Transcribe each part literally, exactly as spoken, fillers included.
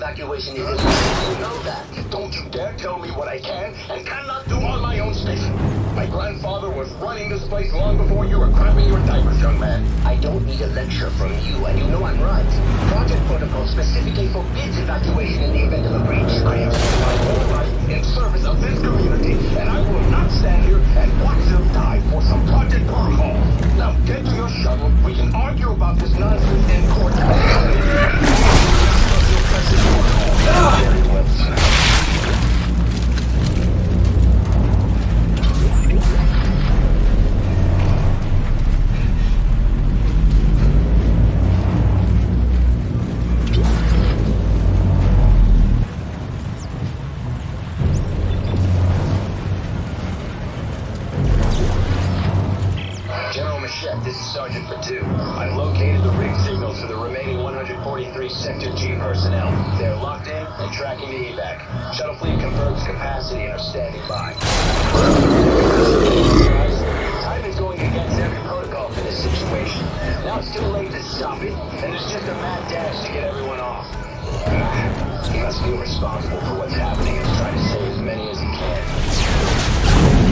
evacuation is illegal. You know that. Don't you dare tell me what I can and cannot do on my own station. My grandfather was running this place long before you were crapping your diapers, young man. I don't need a lecture from you, and you know I'm right. Project Protocol specifically forbids evacuation in the event of a breach. I am spending my whole life in service of this community, and I will not stand here and watch them die for some Project Protocol. Now get to your shuttle. We can argue about this nonsense in court. Very well, sir. This is Sergeant Patu. I've located the rig signals for the remaining one hundred forty-three Sector G personnel. They're locked in and tracking the evac. Shuttle fleet confirms capacity and are standing by. Time is going against every protocol for this situation. Now it's too late to stop it, and it's just a mad dash to get everyone off. He must feel responsible for what's happening and try to save as many as he can.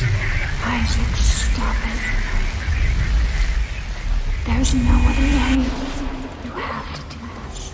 Isaac, stop it. There's no other way. You have to do this.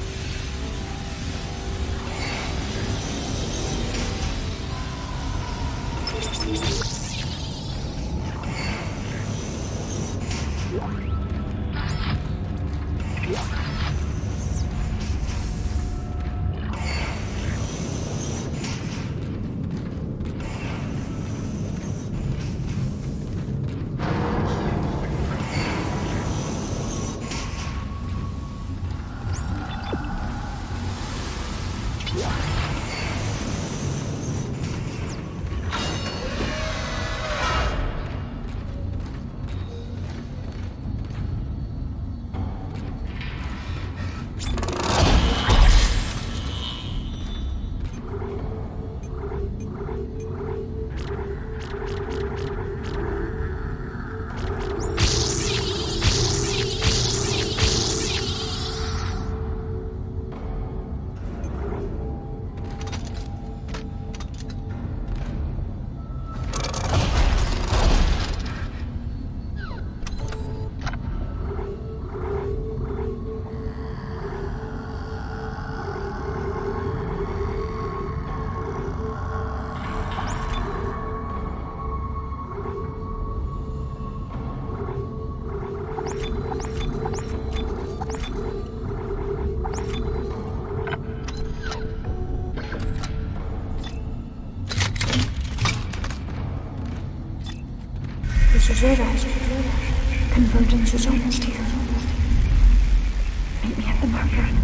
This is it, Isaac. Convergence is almost here. Meet me at the marker.